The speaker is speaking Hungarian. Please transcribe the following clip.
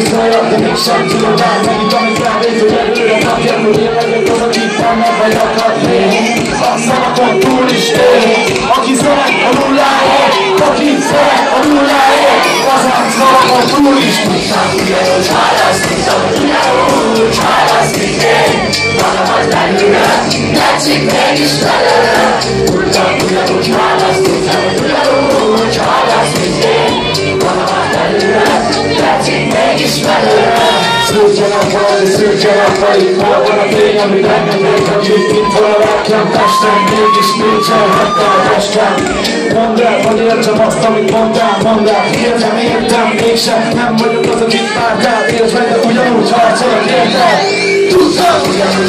zajlak, de mégsem tudom már megint, amit rávész, hogy előre napjam, hogy én vagyok az, akik vannak vagy akadni. A szavakon túl is él, aki szeret a nulláért, aki szeret a nulláért, az a szavakon túl is. Tudtam ugyanúgy választ, tudtam ugyanúgy választ, mint én. Valahogy belülre, tetszik mégis belőle. Tudtam ugyanúgy választ, tudtam ugyanúgy választ, mint én. Valahogy belülre, tetszik mégis belőle. Szürtjenek valami, szürtjenek pedig, hol van a tény, ami bennem még, hogy itt mint valakjam Pesten, mégis nincsen hatta a testem. Mondd el, hogy értsem azt, amit mondtál, mondd el, értem, mégsem, nem vagyok az, akit vártál, értsd meg, de ugyanúgy harcolok, érted? Tudtam, ugyanúgy